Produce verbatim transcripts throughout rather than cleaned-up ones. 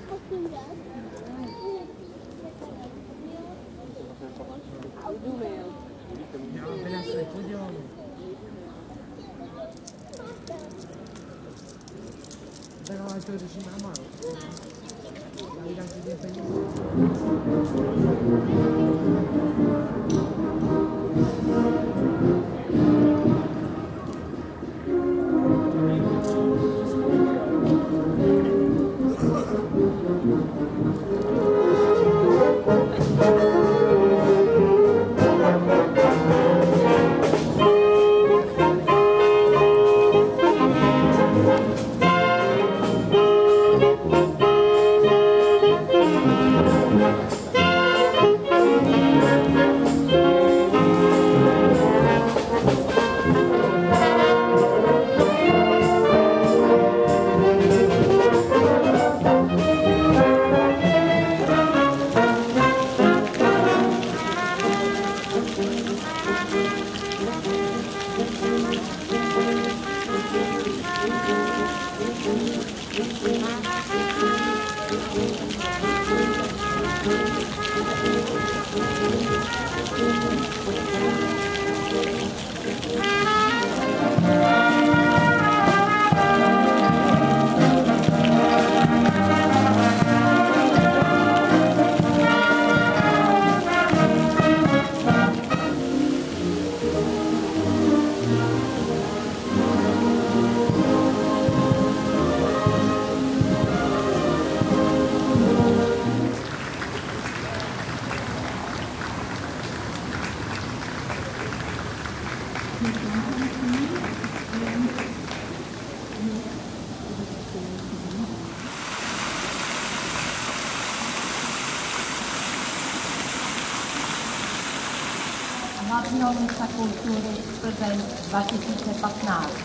Hlavního města kultury Plzeň dva tisíce patnáct.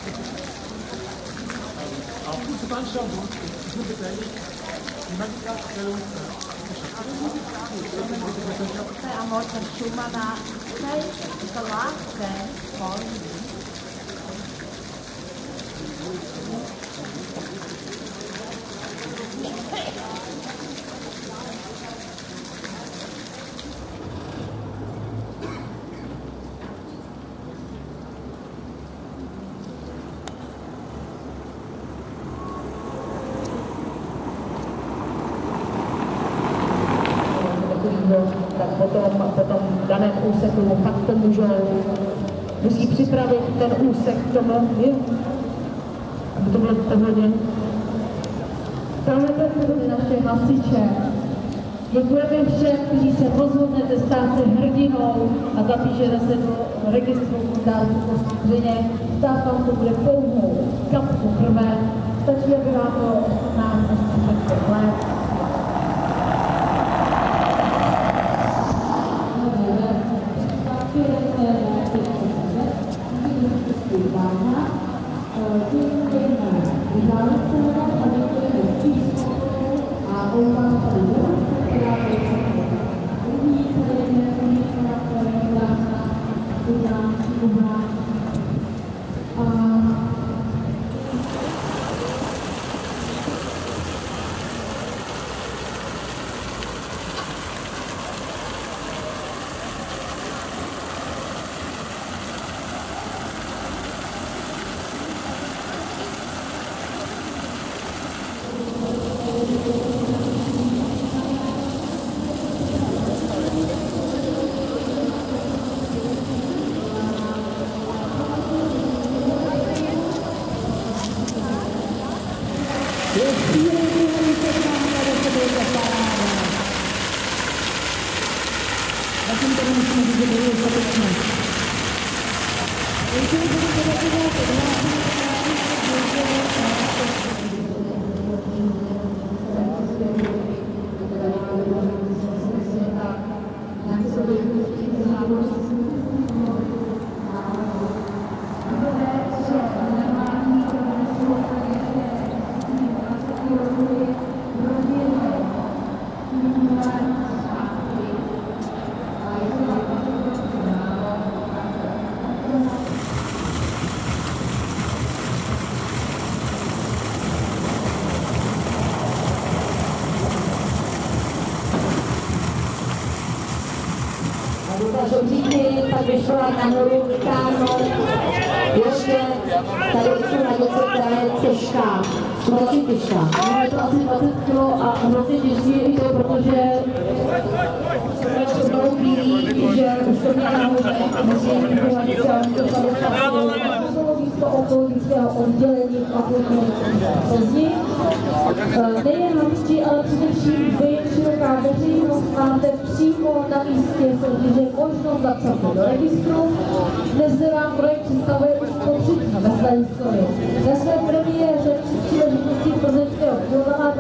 A motor Schumana takes the last dance for you. Tak potom, potom v daném úseku fakt to můžou, musí připravit ten úsek k tomu, aby to bylo v pohodě. Tohle je naše hasiče. Děkujeme všem, kteří se rozhodnete stát se hrdinou a zapíšete se do registru dárců kostí dřeně. Stát vám to bude pouhou kapku krve, stačí, aby vám to osmnáct až třicet pět let. Říky, pak vyšla nahoru káno, ještě tady jsou na něco, která je těžká, hrozně těžká. No, je to asi dvacet kilo a hrozně těžký i to, protože se to ví, že už to měla nahoře, musí vychovat třeba to samotná to okolického oddělení v Plzni. Nejen hlavní, ale především vy, široká veřejnost, máte přímo na místě soutěže možnost zapsat do registru. Dnes se vám projekt představuje už po třetí ve své historii. Ve své premiéře při příležitosti plzeňského filma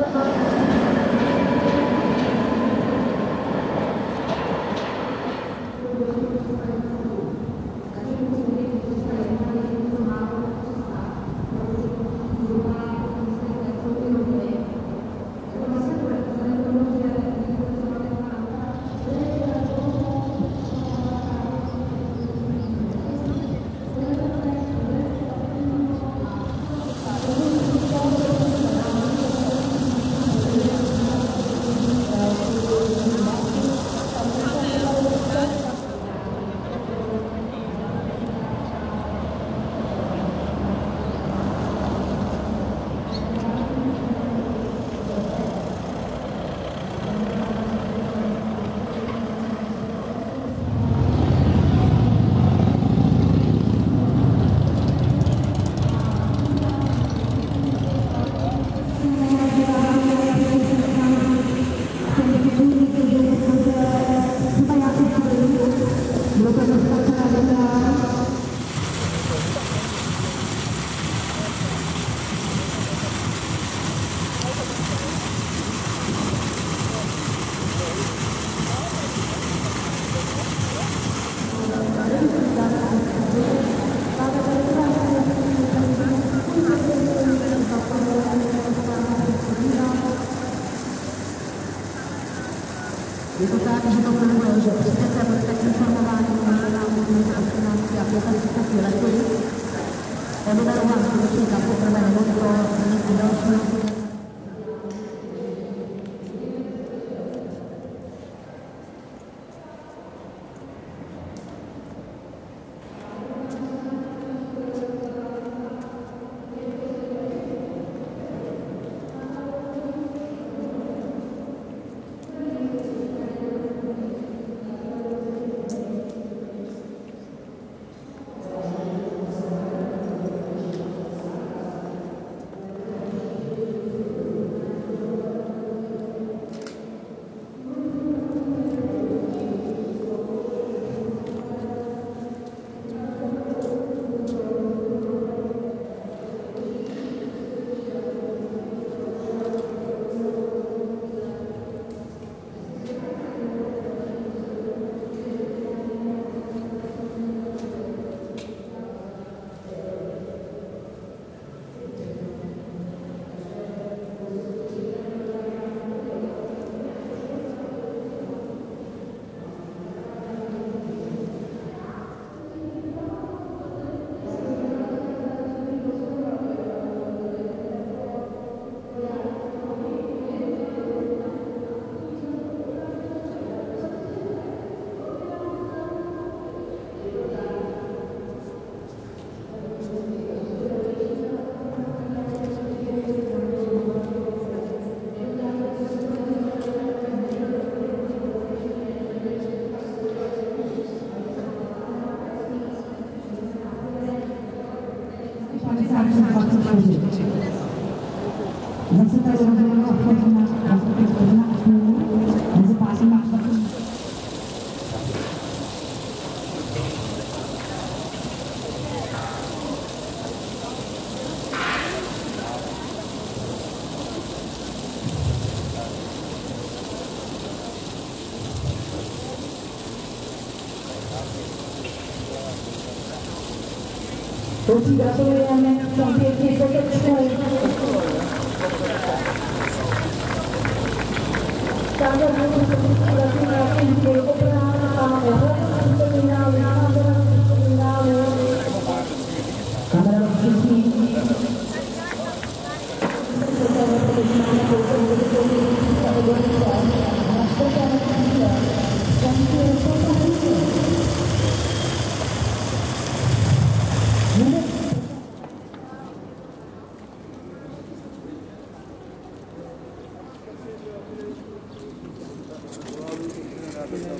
Je to tak, že to funguje, že přesně budete informováni o návrhu financí a pětačtyřicet lety. Nebudu vám skutečně za poprvé nebo pro někdy další. Zase tady rozhodnula vchodná nástupy vchodná a půl, mezi pásem a čtvrtým. Kluci, gratulujeme, jsem pěkně potečkoj. Stále budu se gratulovat nějakým díl obrán, máme hlavní terminály, nádraží terminály. Kamera všichni. Máme kousek voditelů, a odbornice. Na čtvrtém místě. Skončuje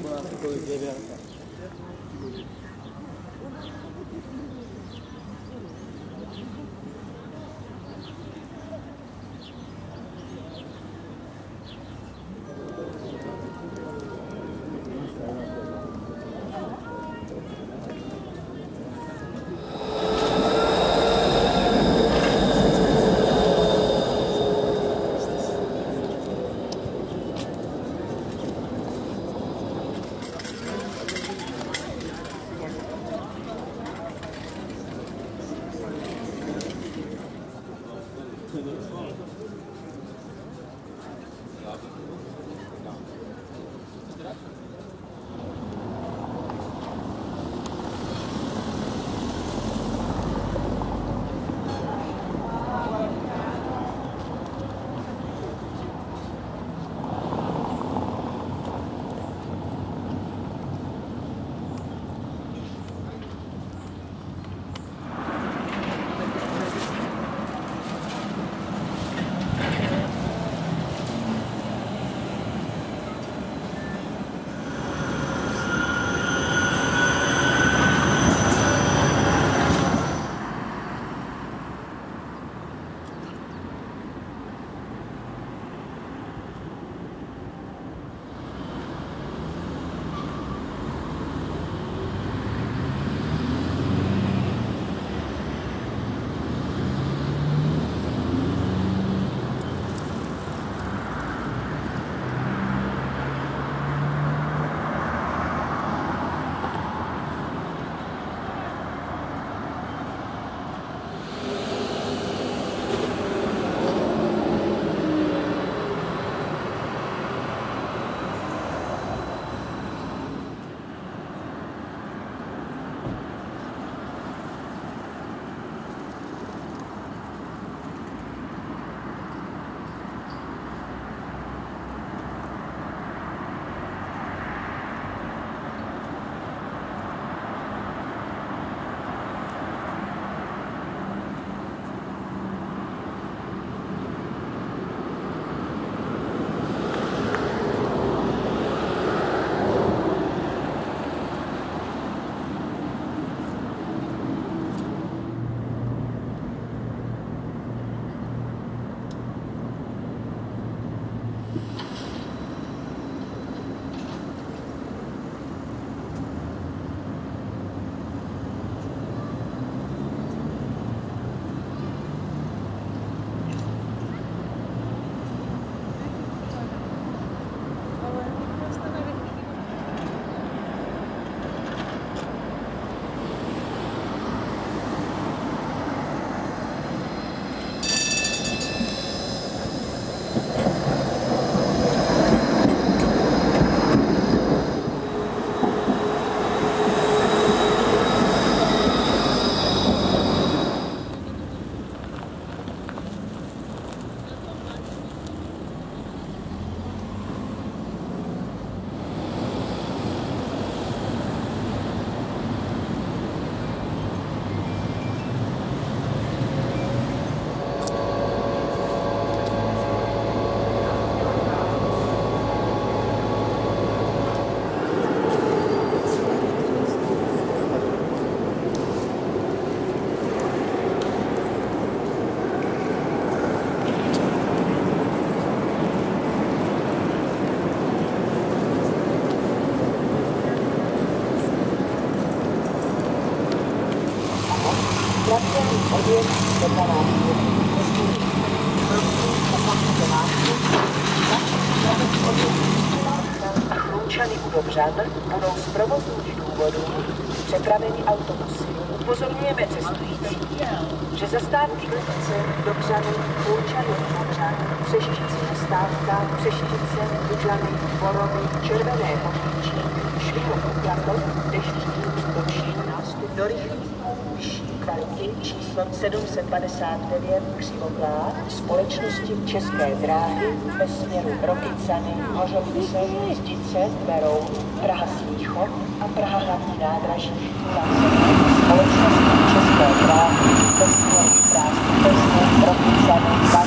Chloučany u Dobřan budou z provozních důvodů přepraveni autobusy. Upozorňujeme cestující, že zastávky ulice Dobřany, Chloučany u Dobřan, Přežižice zastávka, Přežižice, Dudžany, Borovy, Červené Poříčí, Švihov Platov, Deští, Dobšín, nástup do rychlíků vyšší kvality číslo sedm set padesát devět Křivoklád společnosti České dráhy ve směru Rokycany, Hořovice, Zdice, Beroun, Praha Smíchov a Praha hlavní nádraží společnosti České dráhy ve směru Plzeň, Rokycany,